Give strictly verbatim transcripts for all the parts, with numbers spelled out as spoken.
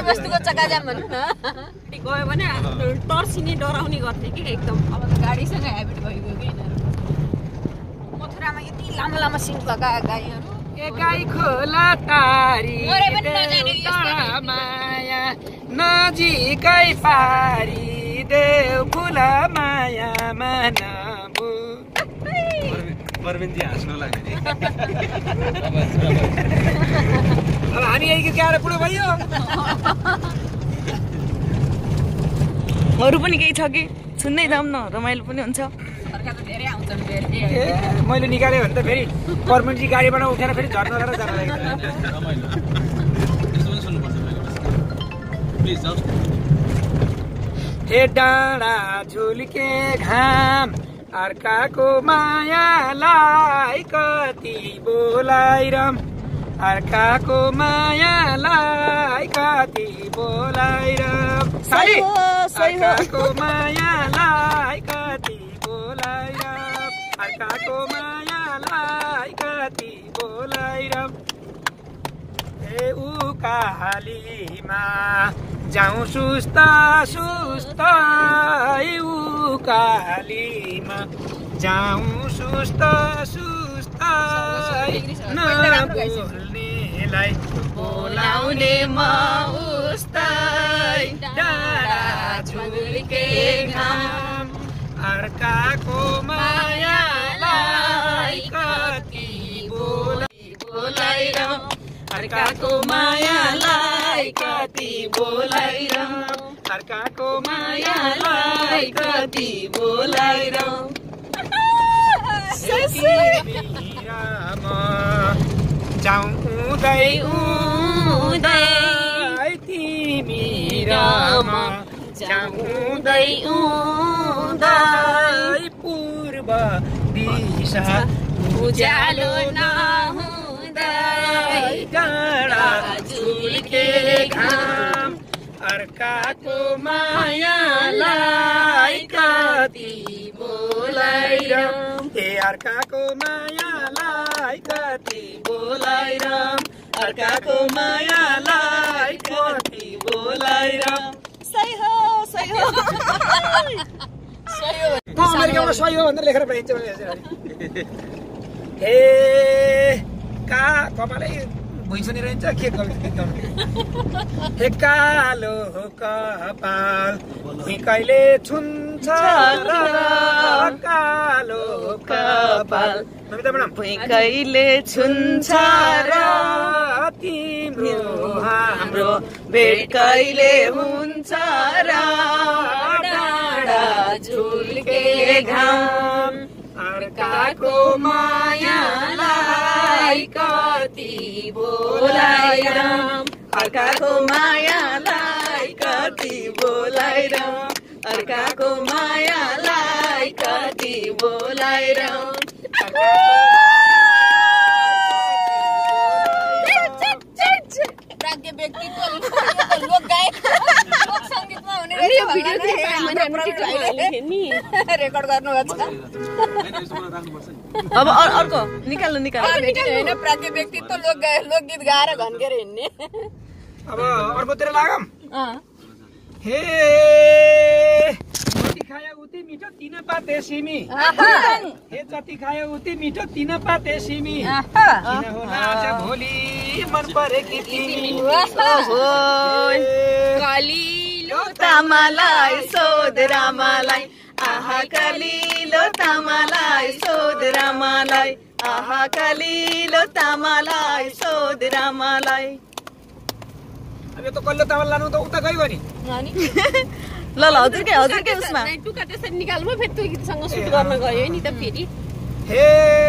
गाईबस्तुको चक्काजाम भन्नु न गयो भने टर्सिने डराउने गर्थे कि एकदम। अब त गाडीसँग ह्याबिट भइगयो कि मथुरामा यति लामो लामो सिट लगाए गाईहरू। ए गाई खोला तारी मरे पनि नजाने माया नजिकै पारी देव फुला माया मानबु। परमेन्जी हाँस्नु लाग्यो नि। अब हामी यही गीत गाएर बुढो भयो। अरू पनि केही छ कि सुन्दै जाऊँ न, रमाइलो पनि हुन्छ। सरकार त धेरै आउँछन् फेरि। ए मैले निकाल्यो भने त फेरि परमेन्जी गाडीबाट उठेर फेरि झर्न गरेर जान लाग्यो। हे डाँडा झुल्के घाम अर्काको मायालाई कति बोलाइरम, अर्काको मायालाई कति बोलाइरम, अर्काको मायालाई कति बोलाइरम, अर्काको मायालाई कति बोलाइरम। ए उकालीमा जाउँ सुस्ता सुस्ता, उकालीमा जाउँ सुस्ता सुस्ता, नबोल्नेलाई बोलाउने म उस्तै, डाँडा झुल्के घाम अर्काको मायालाई कति बोलाइरम, अर्काको मायालाई कति बोलाइरम, अर्काको मायालाई कति बोलाइरम। जाउँदै उदै तिमी राम, जाउँदै उदै पूर्व दिशा उज्यालो नहुँदै, डाँडा झुल्के घाम अर्काको मायालाई कति बोलाइरम, हे अर्काको मायालाई कति बोलाइरम, अर्काको मायालाई कति बोलाइरम। सही हो सही हो सही हो अमेरिकामा सही हो भनेर लेखेर पठाइन्छ भने हे का कपालै भुइँसनी रहन्छ के गर्नु। हे कालो कपाल भुइँ कहिले छुन्छ र, कालो कपाल भुइँ कहिले छुन्छ र, तिम्रो हाम्रो भेट कहिले हुन्छ र, डाँडा झुल्के घाम अर्काको मायालाई कति बोलाइरम, अर्काको मायालाई कति बोलाइरम, अर्काको मायालाई कति बोलाइरम। प्राज्ञ व्यक्तित्व लोक गायक लोक सङ्गीतमा हुने रहेछ। रेकर्ड गर्नुभएको छ। अब अर्को निकाल्नु निकाल्नु होइन प्राज्ञ व्यक्तित्व लोक लोकगीत गाएर घन्केर हिँड्ने। अब अर्कोतिर लागौँ। हे जति खायो उति मिठो तिन पाते सिमी, हे जति खायो उति मिठो तिन पाते सिमी, किन होला आज भोलि मन परेकी तिमी। कलिलो तामालाई सोध रामालाई, आहा कलिलो तामालाई सोध रामालाई, आहा कलिलो तामालाई सोध रामालाई। अब यो त कल्लो तामाल लानु त उता गयो नि। ल ल हजुरकै हजुरकै उसमा टुका त्यसरी निकाल्नु फेरि त्यो गीतसँग सुट गर्न गयो नि त फेरि। हे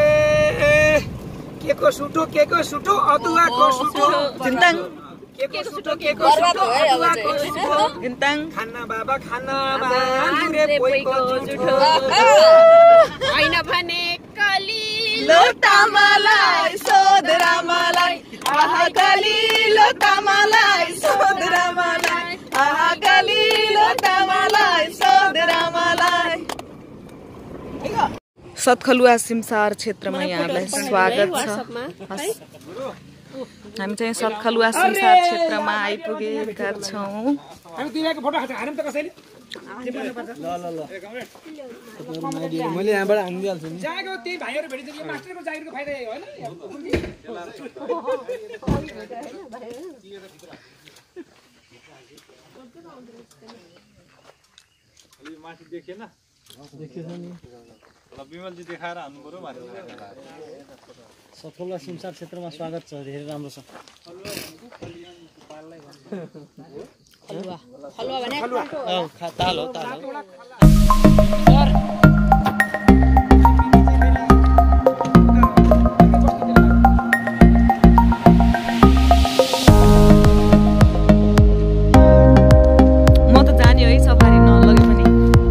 के को सुटो के को सुटो अदुवाको सुटो, जिन्ताङ के को सुटो के को सुटो अदुवाको सुटो, जिन्ताङ खाना बाबा खाना बाँधुरे पोइको जुठो। होइन भने कलिलो तामालाई सोध रामालाई, आहा कलिलो तामालाई सोध रामालाई, आहा कलिलो तामालाई सोध रामालाई। सतखलुवा सिमसार क्षेत्रमा यहाँलाई स्वागत छ। हामी चाहिँ सतखलुवा सिमसार क्षेत्रमा आइपुगेका छौँ। हामी तिमीको फोटो हाल्यौँ त कसैले ल ल ल मैले यहाँबाट हानिदिइहाल्छु नि जागो त्यही भाइहरू भेटिन्छ यो मास्टरको जागिरको फाइदा होइन अलि माथि देखेन देखेछ नि ल विमलजी देखाएर हान्नु पर्यो माथि सतखलुवा सिमसार क्षेत्रमा स्वागत छ धेरै राम्रो छ हलुवा हलुवा भने ताल हो ताल हो म त जाने है सफारी नलगे पनि।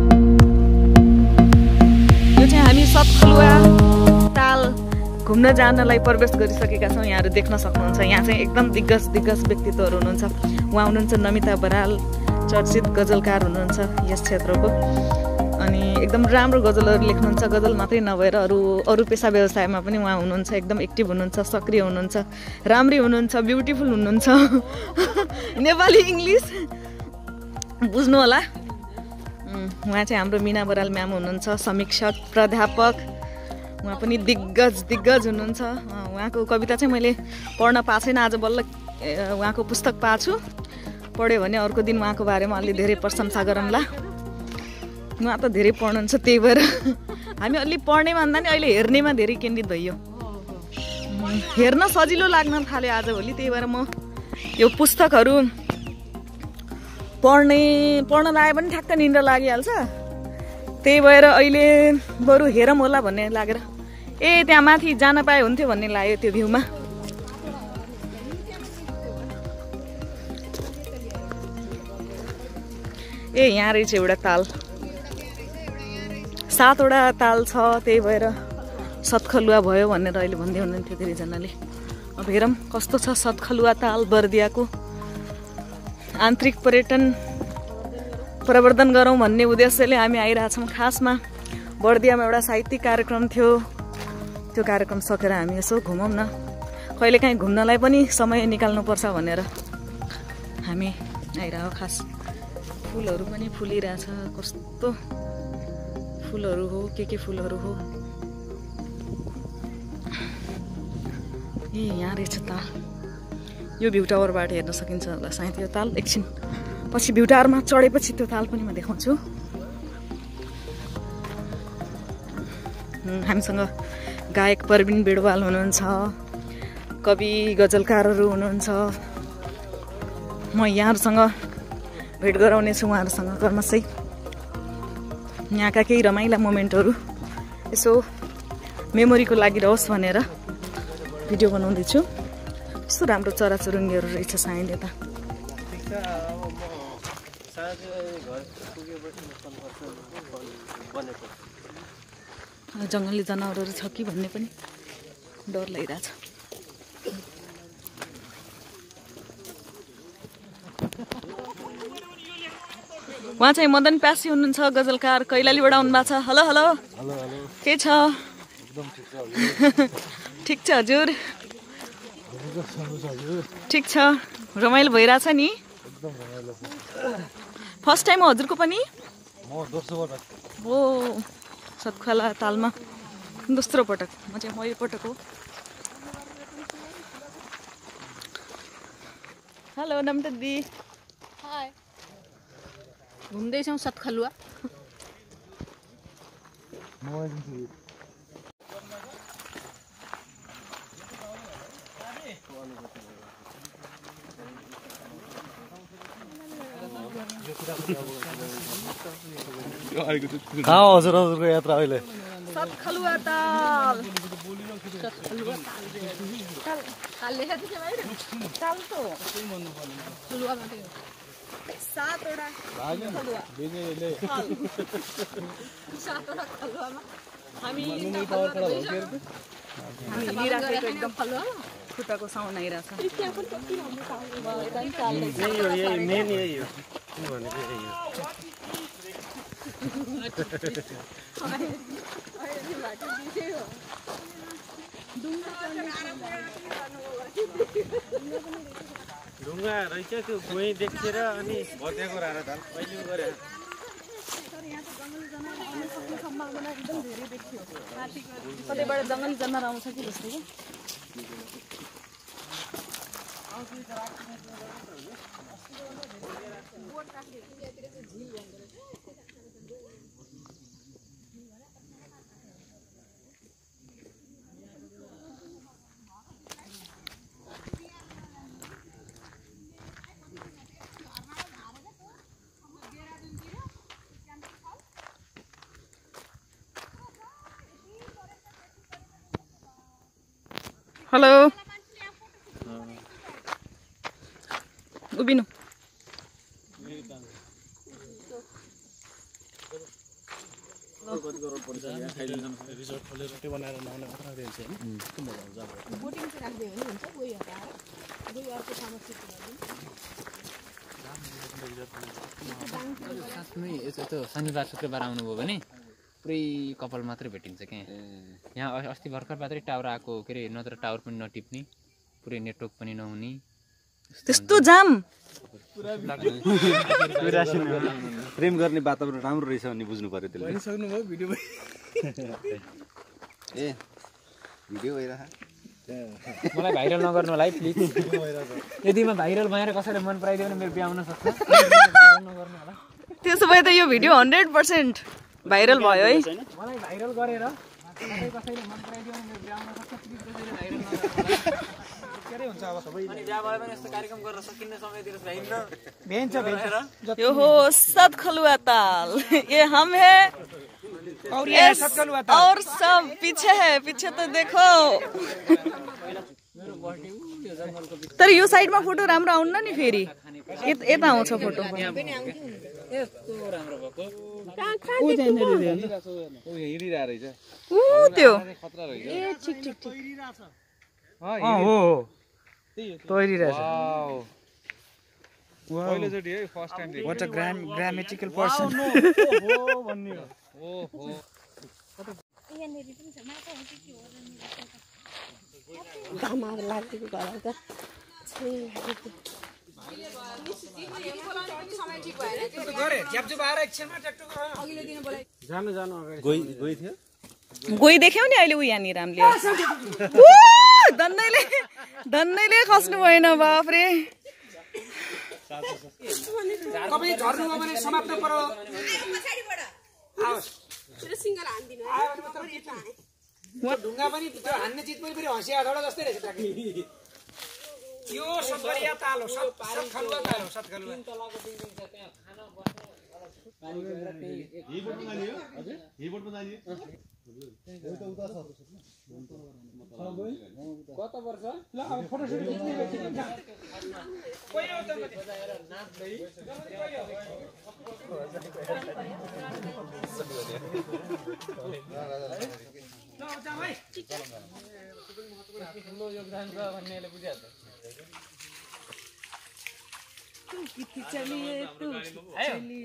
यो चाहिँ हामी सतखलुवा ताल घुम्न जानलाई प्रवेश गरिसकेका छौँ। यहाँहरू देख्न सक्नुहुन्छ यहाँ चाहिँ एकदम दिग्गज दिग्गज व्यक्तित्वहरू हुनुहुन्छ। उहाँ हुनुहुन्छ नमिता बराल, चर्चित गजलकार हुनुहुन्छ यस क्षेत्रको। अनि एकदम राम्रो गजलहरू लेख्नुहुन्छ। गजल मात्रै नभएर अरू अरू पेसा व्यवसायमा पनि उहाँ हुनुहुन्छ। एकदम एक्टिभ हुनुहुन्छ, सक्रिय हुनुहुन्छ, राम्री हुनुहुन्छ, ब्युटिफुल हुनुहुन्छ। नेपाली इङ्ग्लिस बुझ्नु होला। उहाँ चाहिँ हाम्रो मिना बराल म्याम हुनुहुन्छ, समीक्षक, प्राध्यापक। उहाँ पनि दिग्गज दिग्गज हुनुहुन्छ। उहाँको कविता चाहिँ मैले पढ्न पाएको छैन, आज बल्ल उहाँको पुस्तक पाएको छु। पढ्यो भने अर्को दिन उहाँको बारेमा अलि धेरै प्रशंसा गरौँला। उहाँ त धेरै पढ्नुहुन्छ, त्यही भएर हामी अलि पढ्ने भन्दा नि अहिले हेर्नेमा धेरै केन्द्रित भइयो। हेर्न सजिलो लाग्न थाल्यो आजभोलि, त्यही भएर म यो पुस्तकहरू पढ्ने पढ्न लाग्यो भने ठ्याक्क निन्द्रा लागिहाल्छ। त्यही भएर अहिले बरु हेरौँ होला भन्ने लागेर ए त्यहाँ माथि जान पाए हुन्थ्यो भन्ने लाग्यो त्यो भ्यूमा। ए यहाँ रहेछ एउटा ताल, सातवटा ताल छ, त्यही भएर सतखलुवा भयो भनेर अहिले भन्दै हुनुहुन्थ्यो धेरैजनाले। अब हेरौँ कस्तो छ सतखलुवा ताल बर्दियाको। आन्तरिक पर्यटन प्रवर्धन गरौँ भन्ने उद्देश्यले हामी आइरहेछौँ। खासमा बर्दियामा एउटा साहित्यिक कार्यक्रम थियो, त्यो कार्यक्रम सकेर हामी यसो घुमौँ न, कहिलेकाहीँ घुम्नलाई पनि समय निकाल्नुपर्छ भनेर हामी आइरह। खास फुलहरू पनि फुलिरहेछ, कस्तो फुलहरू हो, के के फुलहरू हो। ए यहाँ रहेछ ताल, यो भ्यू टावरबाट हेर्न सकिन्छ होला सायद यो ताल। एकछिन पछि भ्यू टावरमा चढेपछि त्यो ताल पनि म देखाउँछु। हामीसँग गायक प्रवीण बेडवाल हुनुहुन्छ, कवि गजलकारहरू हुनुहुन्छ। म यहाँहरूसँग भेट गराउने छु उहाँहरूसँग क्रमशै। यहाँका केही रमाइला मोमेन्टहरू यसो मेमोरीको लागि रहोस् भनेर भिडियो बनाउँदैछु। कस्तो राम्रो चराचुरुङ्गीहरू रहेछ सायद यता। जङ्गली जनावरहरू छ कि भन्ने पनि डर लागिरहेछ। उहाँ चाहिँ मदन प्यासी हुनुहुन्छ, गजलकार, कैलालीबाट आउनुभएको छ। हेलो हेलो के छ? ठिक छ हजुर, ठिक छ, रमाइलो भइरहेछ नि। फर्स्ट टाइम हो हजुरको पनि? हो सतखलुवा तालमा दोस्रो पटक, म चाहिँ पहिलो पटक हो। हेलो नमिता दिदी। हाय, घुम्दैछौँ सतखलुवा। कहाँ हो हजुर हजुरको यात्रा अहिले? सतखलुवा ताल। सतखलुवा ताल ताल लेखा थियो भाइ ताल त हो खलुवा मात्रै हो। सातवटा खलुवा सातवटा खलुवामा हामी हिँडिराखेको एकदम खलुवा खुट्टाको साउन्ड आइरहेछ। ढुङ्गा रहेछ त्यो गोही देखेर अनि भत्याएको रहेछ त पहिले गरे कतैबाट जङ्गली जनावर आउँछ कि जस्तो कि हेलो उभिनु रिजोर्ट खोलेर त्यो बनाएर नआउने मात्र रहेछ हैन त्यो मजा आउँछ बोटिङ चाहिँ राख्दै हो नि हुन्छ गोही हटाएर गोही अर्को ठाउँमा सिफ्ट गरिदिनु साथमै यसो त्यो शनिबार शुक्रबार आउनुभयो भने पुरै कपाल मात्रै भेटिन्छ क्या यहाँ अस्ति भर्खर मात्रै टावर आएको के अरे नत्र टावर पनि नटिप्ने पुरै नेटवर्क पनि नहुने त्यस्तो जाम प्रेम गर्ने वातावरण राम्रो रहेछ भन्ने बुझ्नु पर्यो त्यसले सक्नुभयो भिडियो ए भिडियो भइरहेको मलाई भाइरल नगर्नु होला है प्लिज यदि म भाइरल भएर कसैले मन पराइदियो भने मेरो बिहा हुन सक्छ नगर्नु होला त्यसो भए त यो भिडियो हन्ड्रेड पर्सेन्ट भाइरल भयो है मलाई भाइरल गरेर कसै कसैले मन पराइदियो भने मेरो बिहा हुन सक्छ प्लिज कसैले भाइरल नगर्नु के हुन्छ अब सबै अनि बिहा भयो भने यस्तो कार्यक्रम गर्न सकिन्न समयतिर भइन्न भेन्छ भेन्छ यो हो सतखलुआ ताल ये हम है और ये सतखलुआ ताल और सब पीछे है पीछे तो देखो तर यो साइडमा फोटो राम्रो आउन्न नि फेरि यता आउँछ फोटो यस्तो राम्रो भएको ओ हिँडिरा रहेछ ऊ त्यो खतरा रहेछ ए ठिक ठिक ठिक अ हो तोरिरहेछ पहिलोचोटि है फर्स्ट टाइम देखेँ what a gram grammatical person ओहो भन्ने हो ओहो गरे झ्यापझुप आएर एकछिनमा ट्याक्टु अघिल्लो दिन बोलाइ जानु जानु अगाडि गई गई थियो गोही देख्यौ नि अहिले उ यहाँनिर हामीले धन्दैले धन्दैले खस्नु भएन बाफ्रे तपाईँ झर्नुभयो भने समाप्त परो सिङ्गल हान्दिनु ढुङ्गा पनि त्यो हान्ने चिज पनि फेरि हँसिया धडा जस्तै रहेछ ट्याक्कै यो सतखलुआ ताल हो सतखलुआ ताल हो सतखलुआ कता वर्ष ल अब फोटो सुट खिच्ने कोही हो त नाच्दै ल जा भाइ ठुलो योगदान छ भन्नेले बुझिहाल्छ किति चलिए तू चलिए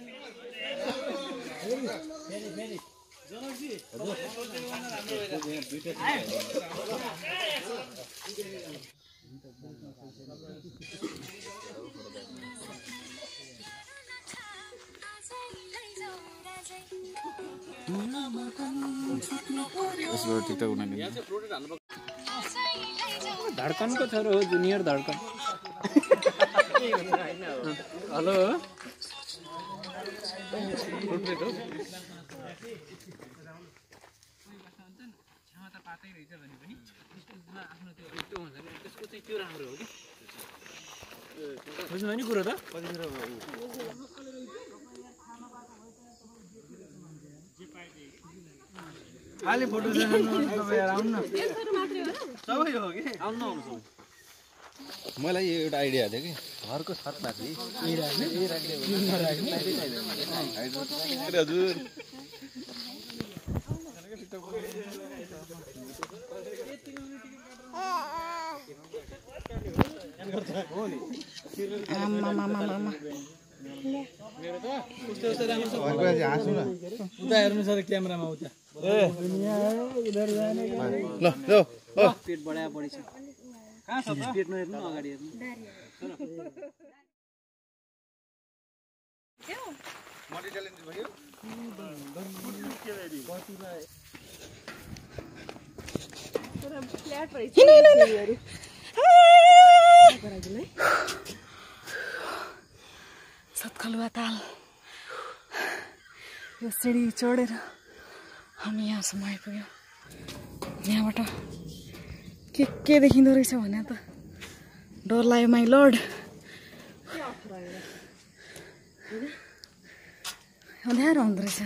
धड्कनको छोरो हो जुनियर धड्कन हेलो क्षमता पातै रहेछ भने पनि आफ्नो त्यो त्यो हुन्छ नि त्यसको चाहिँ त्यो राम्रो हो कि बुझ्नुभयो नि कुरो त खाली फोटो देखाउनु तपाईँ आउनु न सबै हो कि आउनु आउनु मलाई एउटा आइडिया थियो कि घरको छत माथि हजुर हाँसु न उता हेर्नु छ क्यामेरामा उता ल ल पेट बढाया बढी छ कहाँ छ त पेटमा हेर्नु अगाडि हेर्नु मल्टी ट्यालेन्टेड भयो सतखलुवा ताल यो सिँढी चढेर हामी यहाँसम्म आइपुग्यौँ यहाँबाट के के देखिँदो रहेछ भने त डर लाग्यो माइ लर्ड अँध्यारो हुँदो रहेछ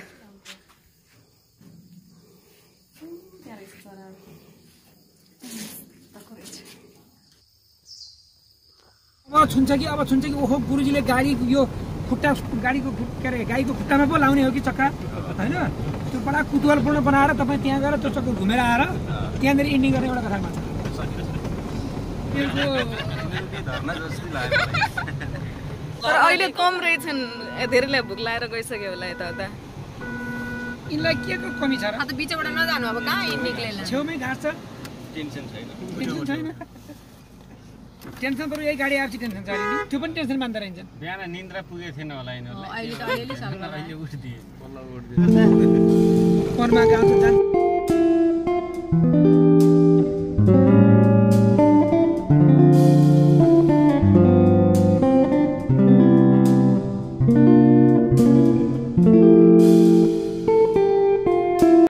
अब छुन्छ कि अब छुन्छ कि ओहो गुरुजीले गाडी यो खुट्टा गाडीको के अरे गाईको खुट्टामा पो लाउने हो कि चक्का होइन त्यो बडा कुतूहलपूर्ण बनाएर तपाईँ त्यहाँ गएर त्यो चक्कर घुमेर आएर त्यहाँनिर इन्डिङ गर्ने एउटा कथा मान्छ तर अहिले कम रहेछन् धेरैलाई भोक लागेर गइसक्यो होला यताउता यिनलाई के को कमी छ र त बिचबाट नजानु अब कहाँ निक्लेला छेउमै घाँस छ टेन्सन छैन टेन्सन छैन टेन्सन तर यही गाडी आएपछि टेन्सन छ अलिअलि त्यो पनि टेन्सन मान्दा रहन्छन् बिहान निन्द्रा पुगेको थिएन होला यिनीहरूलाई अहिले त अलिअलि साल अहिले उठ्दिए बल्ल उठ्दिए फोनमा गाउँछ जान्छ